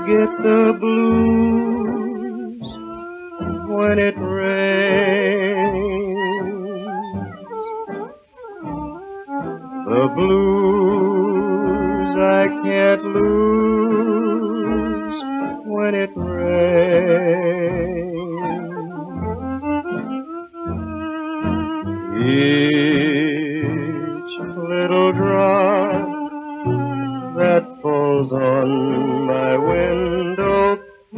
get the blues when it rains. The blues I can't lose when it rains. Each little drop that falls on my window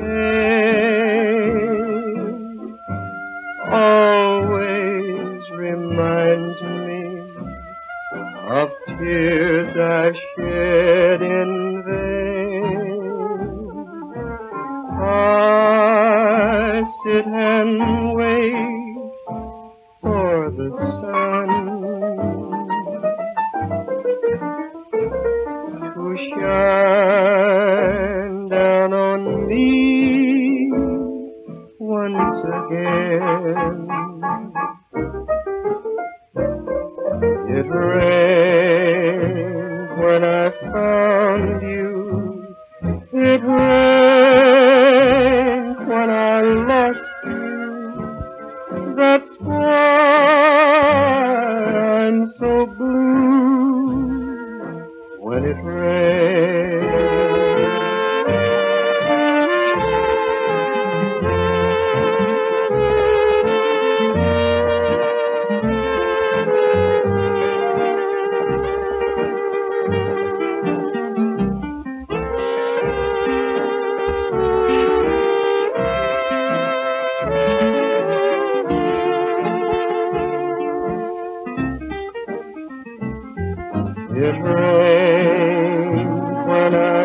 pane always reminds me of tears I've shed in vain. I sit and wait for the sun to shine down on me once again. It rained when I found you. It rained when I lost you. That's why I'm so blue when it rains. It rained when I